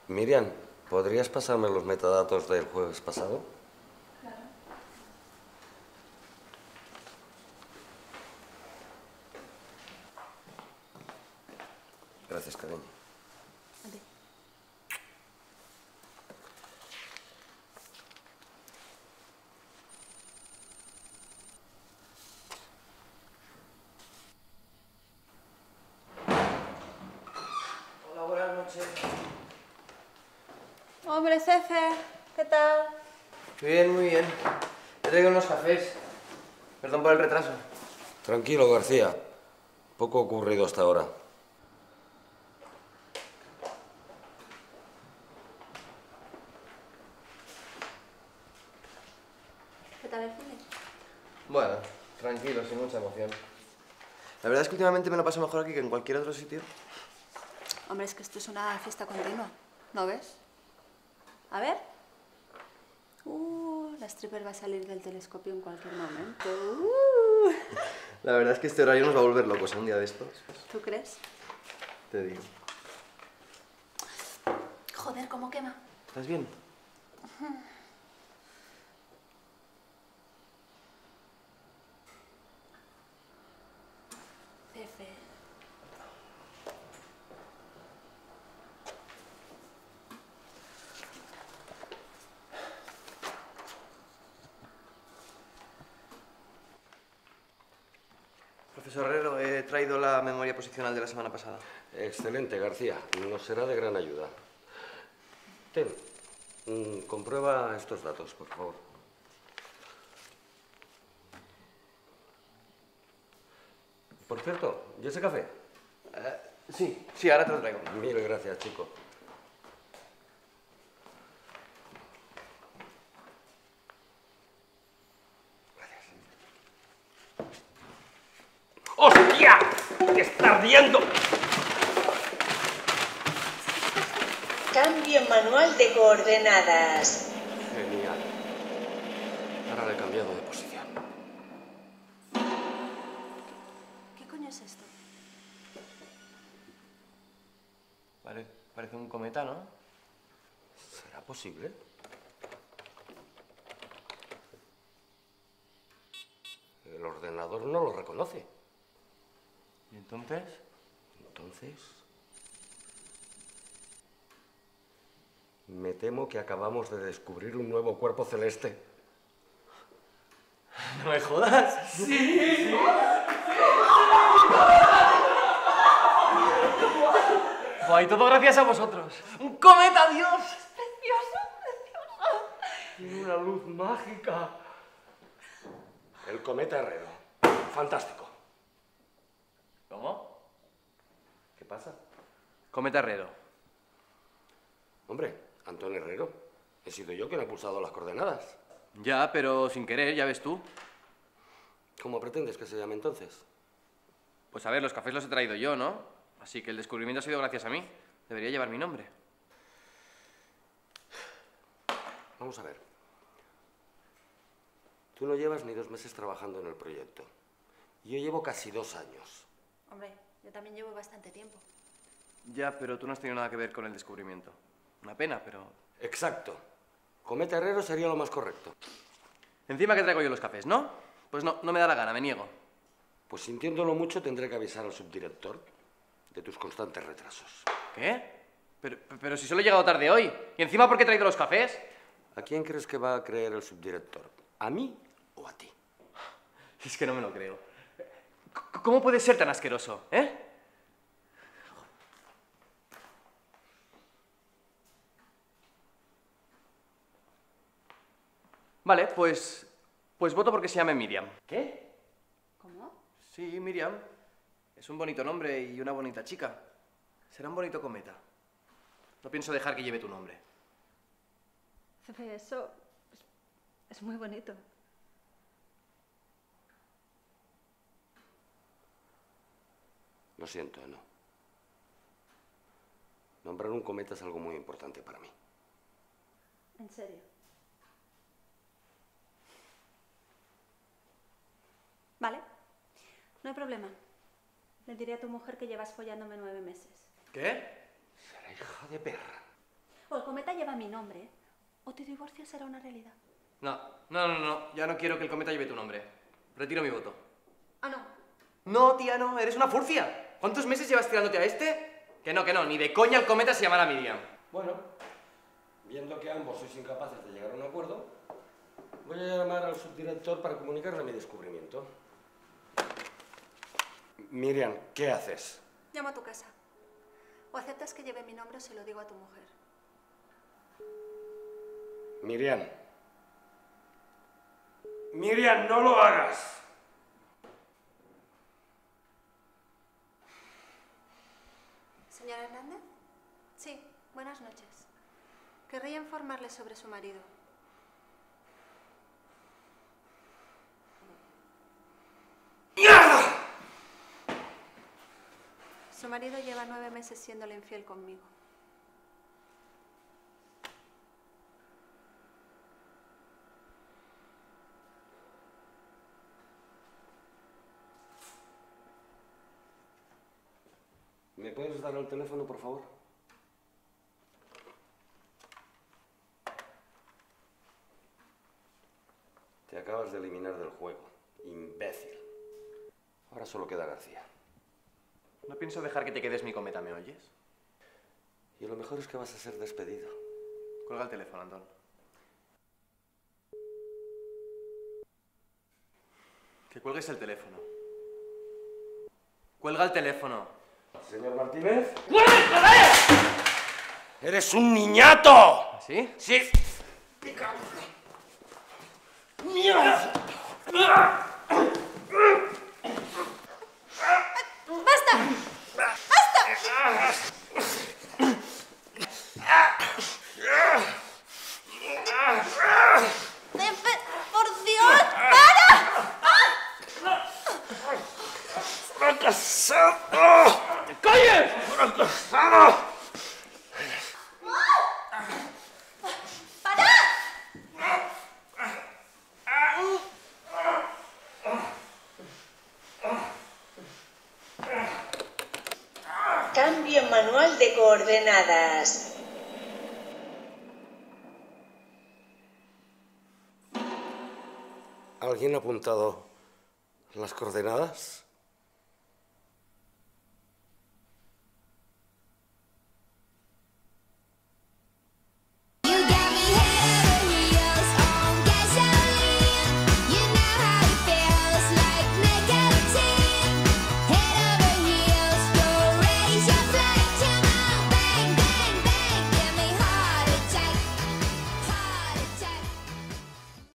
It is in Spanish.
Miriam, ¿podrías pasarme los metadatos del jueves pasado? Claro. Gracias, cariño. A ti. Hola, buenas noches. Hombre, Cefe, ¿qué tal? Muy bien, muy bien. Te traigo unos cafés. Perdón por el retraso. Tranquilo, García. Poco ocurrido hasta ahora. ¿Qué tal el cine? Bueno, tranquilo, sin mucha emoción. La verdad es que últimamente me lo paso mejor aquí que en cualquier otro sitio. Hombre, es que esto es una fiesta continua, ¿no ves? A ver. La stripper va a salir del telescopio en cualquier momento. La verdad es que este horario nos va a volver locos un día de estos. ¿Tú crees? Te digo. Joder, ¿cómo quema? ¿Estás bien? Cefe. Profesor Herrero, he traído la memoria posicional de la semana pasada. Excelente, García. Nos será de gran ayuda. Ten, comprueba estos datos, por favor. Por cierto, ¿y ese café? Sí, ahora te lo traigo. Mil gracias, chico. ¡Hostia! ¡Que está ardiendo! Cambio manual de coordenadas. Genial. Ahora le he cambiado de posición. ¿Qué coño es esto? Parece un cometa, ¿no? ¿Será posible? El ordenador no lo reconoce. ¿Y entonces? Entonces... me temo que acabamos de descubrir un nuevo cuerpo celeste. ¡No me jodas! ¡Sí! Buah, y todo gracias a vosotros. ¡Un cometa, Dios! Tiene una luz mágica. El cometa Herrero. Fantástico. ¿Cómo? ¿Qué pasa? Cometa Herrero. Hombre, Antón Herrero. He sido yo quien ha pulsado las coordenadas. Ya, pero sin querer, ya ves tú. ¿Cómo pretendes que se llame entonces? Pues a ver, los cafés los he traído yo, ¿no? Así que el descubrimiento ha sido gracias a mí. Debería llevar mi nombre. Vamos a ver. Tú no llevas ni 2 meses trabajando en el proyecto. Yo llevo casi 2 años. Hombre, yo también llevo bastante tiempo. Ya, pero tú no has tenido nada que ver con el descubrimiento. Una pena, pero... Exacto. Cometa Herrero sería lo más correcto. Encima que traigo yo los cafés, ¿no? Pues no me da la gana, me niego. Pues sintiéndolo mucho tendré que avisar al subdirector de tus constantes retrasos. ¿Qué? Pero si solo he llegado tarde hoy. ¿Y encima por qué he traído los cafés? ¿A quién crees que va a creer el subdirector? ¿A mí o a ti? Es que no me lo creo. ¿Cómo puedes ser tan asqueroso, eh? Vale, pues voto porque se llame Miriam. ¿Qué? ¿Cómo? Sí, Miriam. Es un bonito nombre y una bonita chica. Será un bonito cometa. No pienso dejar que lleve tu nombre. Cefe, eso es muy bonito. Lo siento, no. Nombrar un cometa es algo muy importante para mí. ¿En serio? Vale, no hay problema. Le diré a tu mujer que llevas follándome 9 meses. ¿Qué? Será hija de perra. O el cometa lleva mi nombre, o tu divorcio será una realidad. No. Ya no quiero que el cometa lleve tu nombre. Retiro mi voto. Ah, no. No, tía, no. Eres una furcia. ¿Cuántos meses llevas tirándote a este? Que no. Ni de coña el cometa se llamará Miriam. Bueno, viendo que ambos sois incapaces de llegar a un acuerdo, voy a llamar al subdirector para comunicarle mi descubrimiento. Miriam, ¿qué haces? Llamo a tu casa. O aceptas que lleve mi nombre o se lo digo a tu mujer. Miriam. Miriam, no lo hagas. Señora Hernández. Sí, buenas noches. Querría informarle sobre su marido. ¡Mierda! Su marido lleva 9 meses siéndole infiel conmigo. ¿Me puedes dar el teléfono, por favor? Te acabas de eliminar del juego, imbécil. Ahora solo queda García. No pienso dejar que te quedes mi cometa, ¿me oyes? Y lo mejor es que vas a ser despedido. Cuelga el teléfono, Antón. Que cuelgues el teléfono. ¡Cuelga el teléfono! Señor Martínez. ¡Cuélgale! ¡Eres un niñato! ¿Sí? ¡Sí! ¡Mierda! ¡Basta! ¡Por Dios! ¡Fracasado! ¡Te calles! ¡Fracasado! Cambio en manual de coordenadas. ¿Alguien ha apuntado las coordenadas?